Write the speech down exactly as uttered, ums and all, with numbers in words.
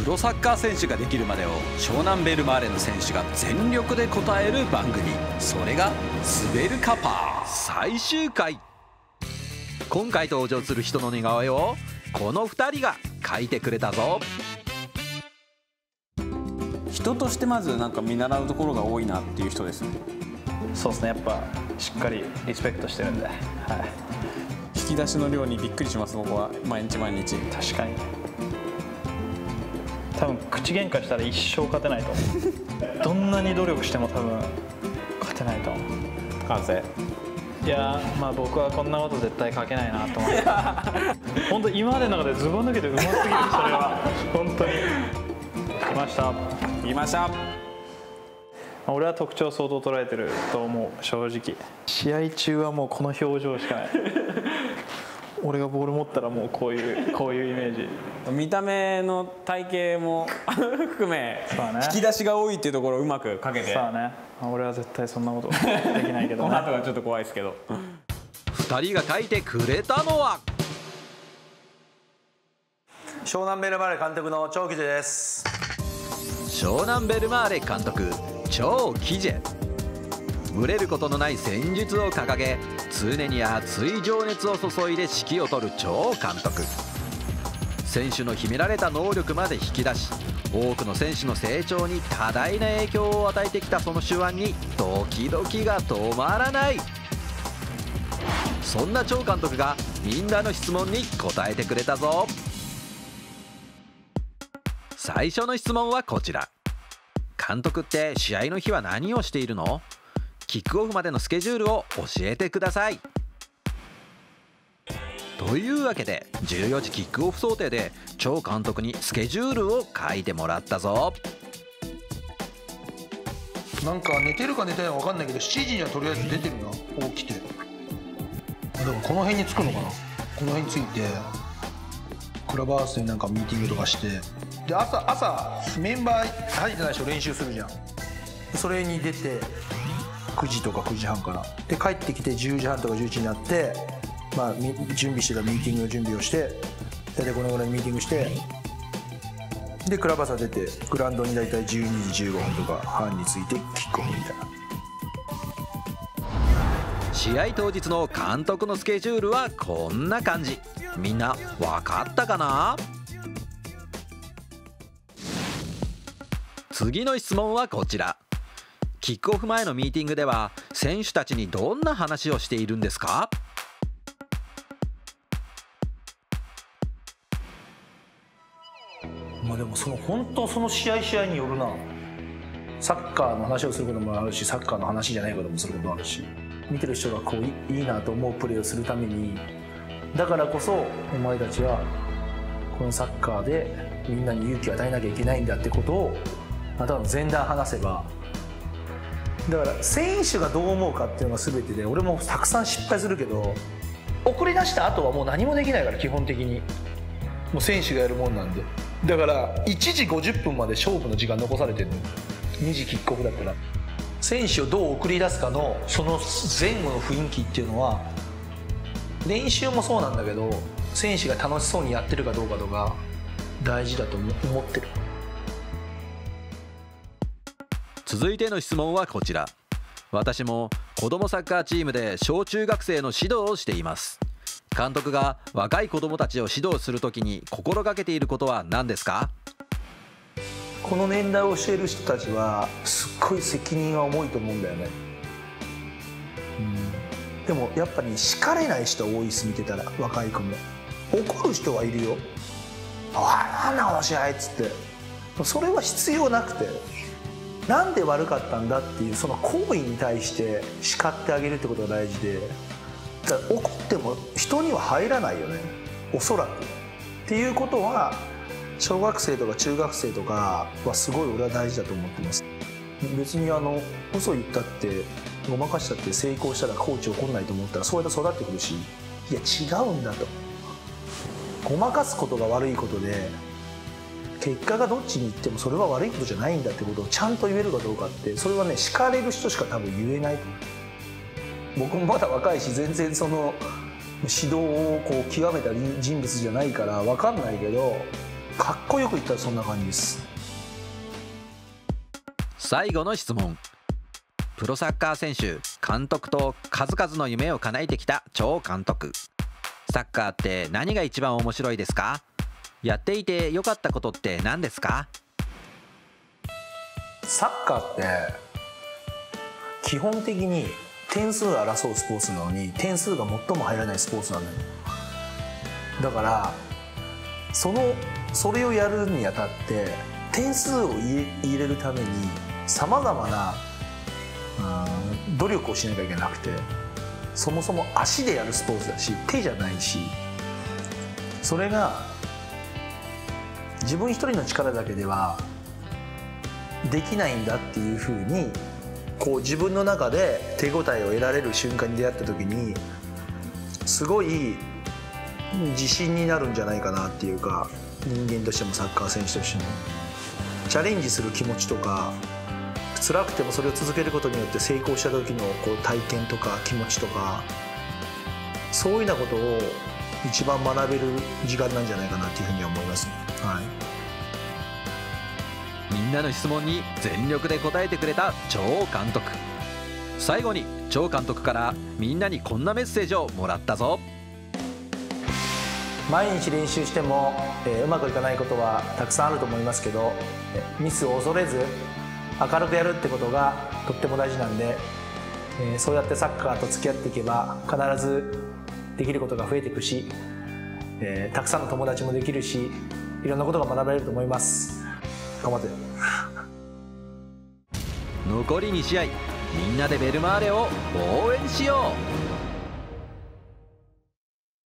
プロサッカー選手ができるまでを湘南ベルマーレの選手が全力で答える番組、それがスベルカパー最終回。今回登場する人の似顔絵をこのふたりが描いてくれたぞ。 人としてまずなんか見習うところが多いなっていう人ですね。 そうですね、やっぱしっかりリスペクトしてるんで、はい、 引き出しの量にびっくりします。僕は毎日毎日。 確かに多分口喧嘩したら一生勝てないと思うどんなに努力しても多分勝てないと思う。 完成。 いやー、まあ僕はこんなこと絶対書けないなと思って本当今までの中でズボン抜けてうますぎる。それは本当に来ました来ました。 俺は特徴相当捉えてると思う。正直試合中はもうこの表情しかない俺がボール持ったらもうこういうこういうイメージ。 見た目の体型も含め、 そうね、 引き出しが多いっていうところをうまくかけて。 そうね、俺は絶対そんなことできないけど、 ね、あとはちょっと怖いですけどふたりが描いてくれたのは湘南ベルマーレ監督の張吉です。 湘南ベルマーレ監督張吉ジェ。群れることのない戦術を掲げ、常に熱い情熱を注いで指揮を執る張監督。選手の秘められた能力まで引き出し、多くの選手の成長に多大な影響を与えてきたその手腕にドキドキが止まらない。そんな張監督がみんなの質問に答えてくれたぞ。最初の質問はこちら。監督って試合の日は何をしているの？キックオフまでのスケジュールを教えてください。というわけでじゅうよじキックオフ想定で張監督にスケジュールを書いてもらったぞ。 なんか寝てるか寝てないか分かんないけどしちじにはとりあえず出てるな、起きて。だからこの辺に着くのかな。この辺に着いてクラブハウスでなんかミーティングとかして、で朝朝メンバー入ってない人練習するじゃん。それに出てくじとかくじはんからで帰ってきてじゅうじはんとかじゅういちじになって、まあ、準備してたミーティングの準備をして大体このぐらいミーティングしてでクラブハウス出てグラウンドに大体じゅうにじじゅうごふんとか半についてキックオフみたいな。 試合当日の監督のスケジュールはこんな感じ。みんな分かったかな？次の質問はこちら。キックオフ前のミーティングでは選手たちにどんな話をしているんですか？ まあでもその本当その試合試合によるな。サッカーの話をすることもあるし、サッカーの話じゃないこともすることもあるし、見てる人がこういいなと思うプレーをするために、だからこそお前たちはこのサッカーでみんなに勇気を与えなきゃいけないんだってことを多分前段話せば。だから選手がどう思うかっていうのが全てで、俺もたくさん失敗するけど送り出した後はもう何もできないから、基本的にもう選手がやるもんなんで。だからいちじごじゅっぷんまで勝負の時間残されてるの。にじキックオフだったら選手をどう送り出すかのその前後の雰囲気っていうのは、練習もそうなんだけど選手が楽しそうにやってるかどうかとか大事だと思ってる。 続いての質問はこちら。私も子どもサッカーチームで小中学生の指導をしています。監督が若い子どもたちを指導するときに心がけていることは何ですか？ この年代を教える人たちはすっごい責任が重いと思うんだよね。うんでもやっぱり叱れない人多いです。見てたら若い子も怒る人はいるよ。ああなんだこの試合っつって。それは必要なくて、なんで悪かったんだっていうその行為に対して叱ってあげるってことが大事で、だから怒っても人には入らないよね、おそらく。っていうことは小学生とか中学生とかはすごい俺は大事だと思ってます。別にあの嘘言ったってごまかしたって成功したらコーチ怒んないと思ったらそうやって育ってくるし、いや違うんだと。ごまかすことが悪いことで結果がどっちに行ってもそれは悪いことじゃないんだってことをちゃんと言えるかどうかって、それはね叱れる人しか多分言えないと思う。僕もまだ若いし全然その指導をこう極めた人物じゃないから分かんないけど、 かっこよく言ったらそんな感じです。 最後の質問。プロサッカー選手、監督と数々の夢を叶えてきた張監督。サッカーって何が一番面白いですか？やっていて良かったことって何ですか？ サッカーって基本的に点数を争うスポーツなのに、点数が最も入らないスポーツなのよ。だからそのそれをやるにあたって点数を入れ入れるためにさまざまなうん努力をしなきゃいけなくて、そもそも足でやるスポーツだし手じゃないし、それが自分一人の力だけではできないんだっていうふうにこう自分の中で手応えを得られる瞬間に出会った時にすごい自信になるんじゃないかなっていうか、人間としてもサッカー選手としてもチャレンジする気持ちとか、辛くてもそれを続けることによって成功した時のこう体験とか気持ちとか、そういうようなことを一番学べる時間なんじゃないかなっていうふうに思います、はい、 みんなの質問に全力で答えてくれた張監督。最後に張監督からみんなにこんなメッセージをもらったぞ。 毎日練習しても、えー、うまくいかないことはたくさんあると思いますけど、ミスを恐れず明るくやるってことがとっても大事なんで、えー、そうやってサッカーと付き合っていけば必ずできることが増えていくし、えー、たくさんの友達もできるし、いろんなことが学べると思います。頑張って残りに試合、みんなでベルマーレを応援しよう。